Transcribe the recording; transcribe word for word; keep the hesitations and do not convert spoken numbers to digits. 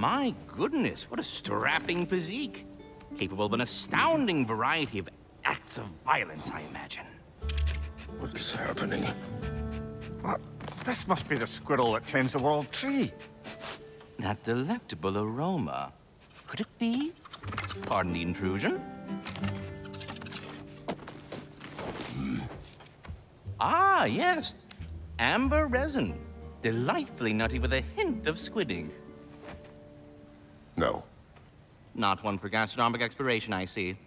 My goodness, what a strapping physique. Capable of an astounding variety of acts of violence, I imagine. What is happening? What? This must be the squirrel that tends the world tree. That delectable aroma. Could it be? Pardon the intrusion. Mm. Ah, yes. Amber resin. Delightfully nutty with a hint of squid ink. No. Not one for gastronomic exploration, I see.